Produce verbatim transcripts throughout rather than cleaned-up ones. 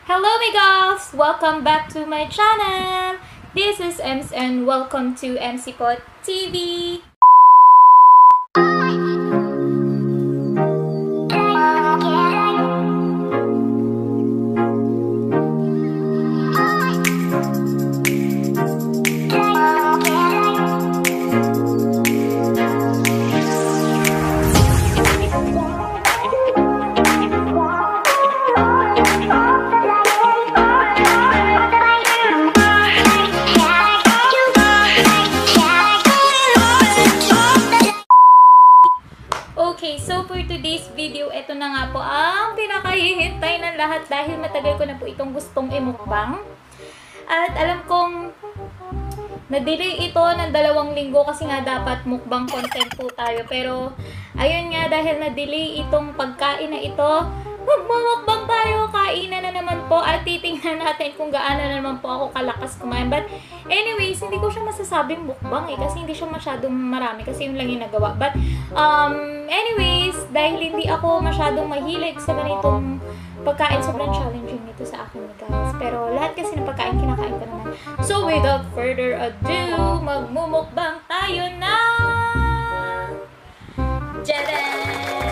Hello my girls! Welcome back to my channel! This is Ems and welcome to M C Pot T V! Okay, so for today's video, ito na nga po ang pinakahihintay ng lahat dahil matagal ko na po itong gustong imukbang. At alam kong na-delay ito ng dalawang linggo kasi nga dapat mukbang content po tayo. Pero ayun nga, dahil na-delay itong pagkain na ito, magmumukbang tayo, kainan na naman po at titingnan natin kung gaano na naman po ako kalakas kumain. But anyways, hindi ko siya masasabing mukbang eh kasi hindi siya masyadong marami kasi yun lang yung nagawa. But um, anyways, dahil hindi ako masyadong mahilig sa ganitong pagkain, sobrang challenging nito sa akin guys. Pero lahat kasi ng pagkain kinakain ko naman. So without further ado, magmumukbang tayo na Jadan!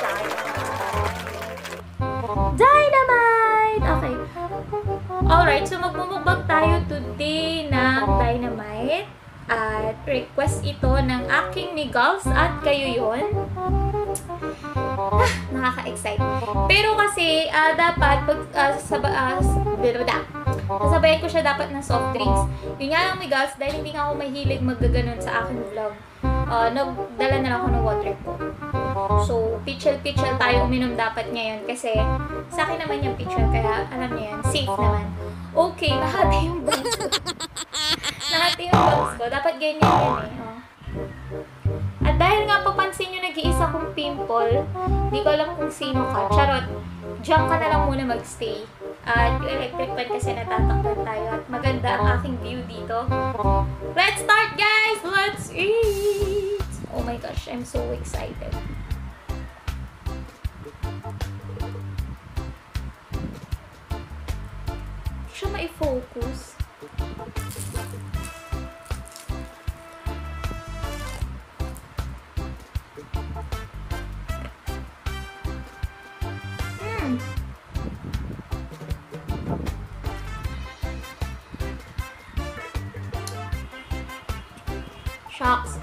Dynamite! Okay. Alright, so magmumukbang tayo today ng Dynamite. At request ito ng aking migals at kayo yun. Ah, nakaka-excite. Pero kasi, uh, dapat, pag, uh, sab uh, sasabayan ko siya dapat ng soft drinks. Yun nga lang migals, dahil hindi nga ako mahilig magaganon sa aking vlog. Uh, nagdala na lang ako ng water ko. So, pitchel-pitchel tayo uminom dapat ngayon kasi sa akin naman yung pitchel, kaya alam niyo yan, safe naman. Okay, nahati yung bangs ko. Nahati yung bangs ko. Dapat ganyan yan eh. Oh. At dahil nga papansin nyo nag-iisa kong pimple, hindi ko alam kung sino ka. Charot, diyan ka na lang muna magstay. At yung electric fan kasi natatakpan tayo. At maganda ang aking view dito. Let's start guys! Let's eat! Oh my gosh, I'm so excited. Siya mai-focus. Hmm. Shocks.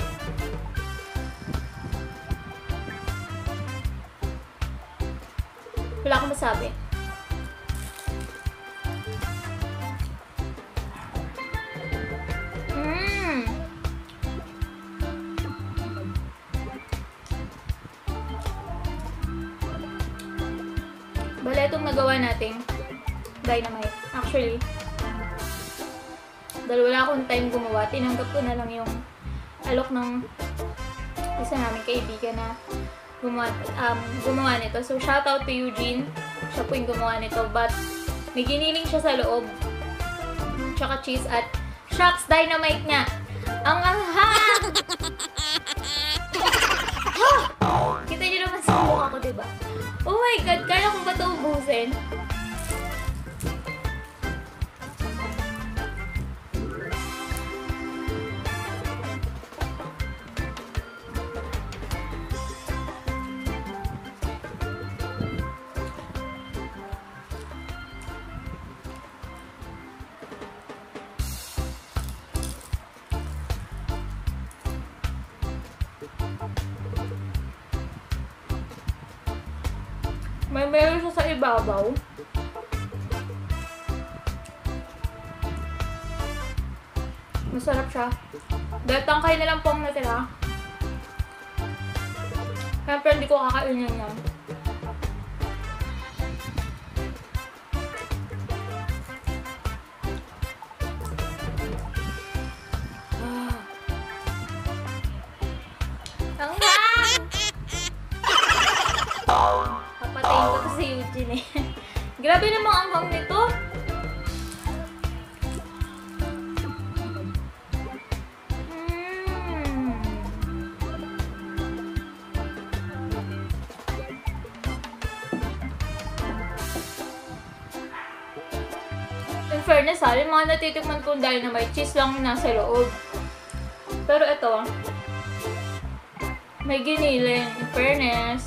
Wala akong masabi. Mmm. Bala itong nagawa nating Dynamite. Actually, dahil wala akong time gumawa, tinanggap ko na lang yung alok ng isa namin kaibigan na gumawa, um, gumawa nito. So, shoutout to Eugene. Siya po yung gumawa nito. But, may giniling siya sa loob. Tsaka cheese at shucks, Dynamite nga. Ang anghang! Kita nyo naman sa mukha ko, diba? Oh my God, kaya kong ba ito ubusin? May meron siya sa ibabaw. Masarap siya. Dahil tangkay na lang po ang natira. Siyempre hindi ko kakainin yan. Ang hang! Papatayin ko to si Eugene eh. Grabe namang ang hang nito. fairness ha, yung mga natitikman kong Dynamite, cheese lang yung nasa loob. Pero ito, may giniling. In fairness.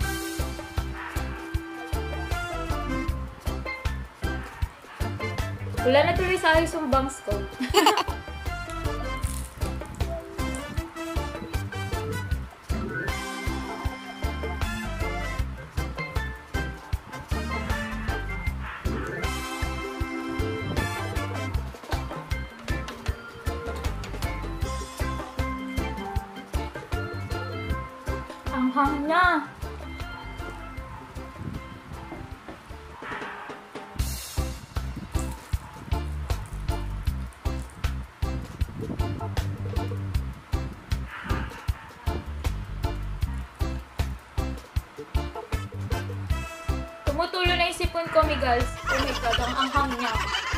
Wala na tuloy sa ayos yung bangs ko. Ang hang niya. Tumutulo na yung sipon ko, Miguel. Oh my God, ang anghang niya.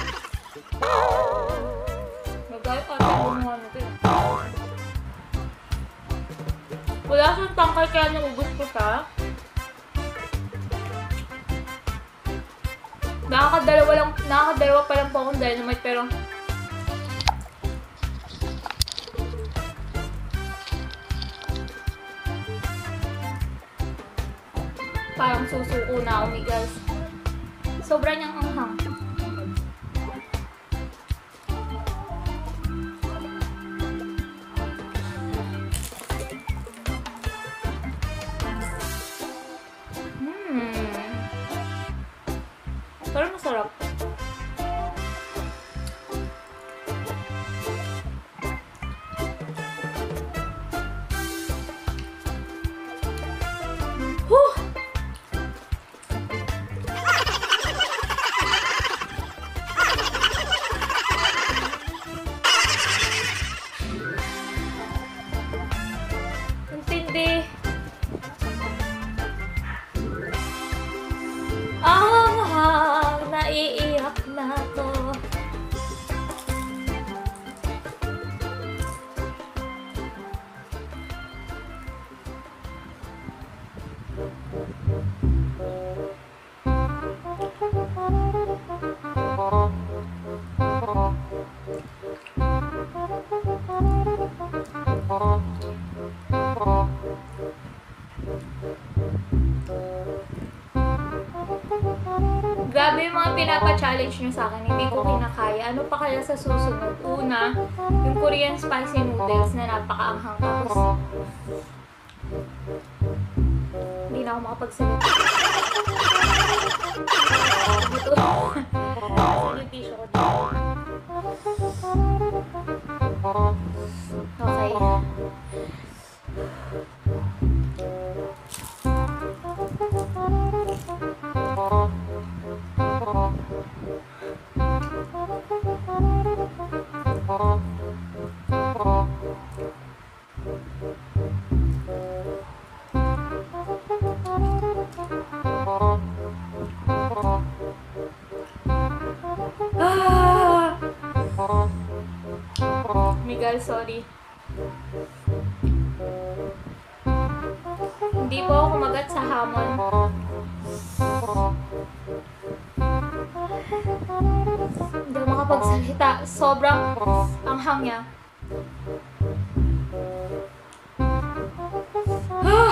Magay, ate, kumuha natin. Wala siyang tangkay kaya naubos ko siya. Nakakadalawa lang, nakakadalawa pa lang po akong Dynamite pero parang susuko na ako, Miguel. Sobra niyang anghang. Pero masarap. Huh! Intindi. Ah! Naiiyak na to. Grabe yung mga pinapa-challenge nyo sa akin. Hindi ko kinakaya. Ano pa kaya sa susunod? Una, yung Korean spicy noodles na napaka-anghang. Tapos, hindi na ako makapagsalita. Ito. Yung tissue ko dito. Okay. Ah! Miguel, sorry. Hindi po ako kumagat sa hamon. Hindi ako makapagsalita. Sobrang anghang niya. Ah!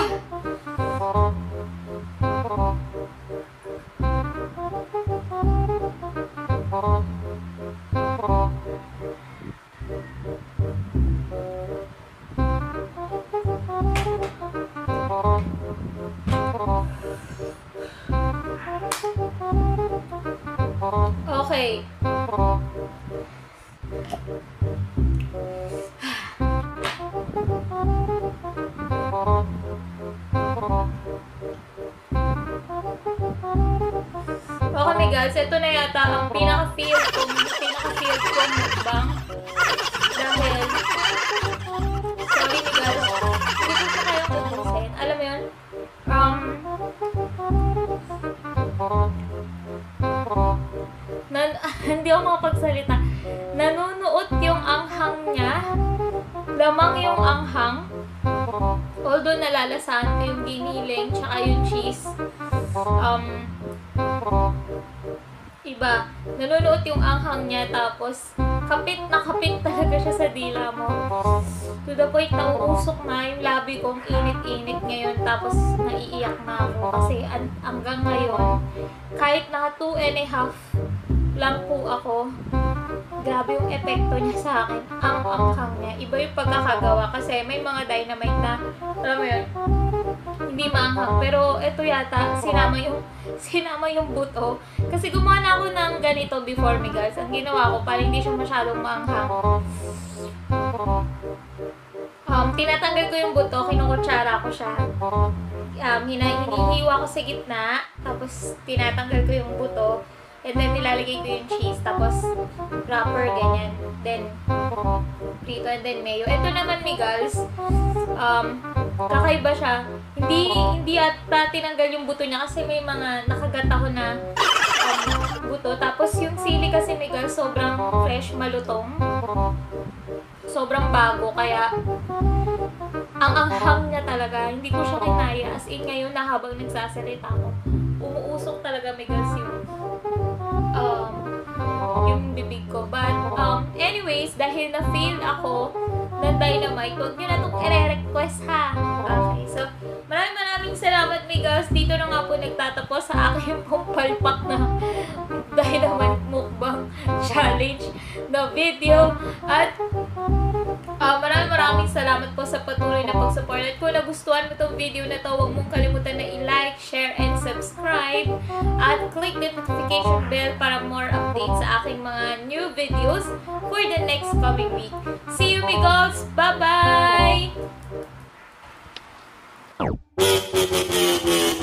Okay. Okay guys, ito na yata ang pinaka-feel kong pinaka-feel kong mukbang. Dahil sorry guys, hindi ko siya kaya kumasin. Alam mo yun? Um nan hindi ako makapagsalita. Nanunuot yung anghang niya. Lamang yung anghang. Although nalalasahan ko yung giniling tsaka yung cheese. Um Iba, nanunuot yung anghang niya, tapos kapit na kapit talaga siya sa dila mo. To the point na uusok na yung labi kong init-init ngayon, tapos naiiyak na ako kasi an- hanggang ngayon, kahit naka two and a half lang po ako, grabe yung epekto niya sa akin, ang anghang niya. Iba yung pagkakagawa kasi may mga dynamite na, alam mo yun, hindi maanghang. Pero ito yata, sinama yung, sinama yung buto. Kasi gumawa na ako ng ganito before me, guys. Ang ginawa ko, para hindi siya masyadong maanghang. Um, tinatanggal ko yung buto, kinukutsara ko siya. Um, hina- hinihiwa ko sa gitna, tapos tinatanggal ko yung buto. And then, nilalagay ko yung cheese, tapos wrapper, ganyan. Then, prito, and then mayo. Ito naman, Migals, um, kakaiba siya. Hindi, hindi ata tinanggal yung buto niya kasi may mga nakagat ako na um, buto. Tapos, yung sili kasi, Migals, sobrang fresh, malutong. Sobrang bago, kaya ang anghang niya talaga, hindi ko siya kinaya. As in, ngayon na habang nagsasalita ako, umuusok talaga, Migals, yung um, yung bibig ko. But, um, anyways, dahil na-feel ako ng dynamite, huwag nyo na itong i-request, ha? Okay, so, maraming maraming salamat, Migals. Dito na nga po nagtatapos sa aking pong palpak na dynamite mukbang challenge na video. At, Uh, maraming maraming salamat po sa patuloy na pag-support. At kung nagustuhan mo itong video na to, huwag mong kalimutan na i-like, share, and subscribe. At click the notification bell para more updates sa aking mga new videos for the next coming week. See you, Migals! Bye-bye!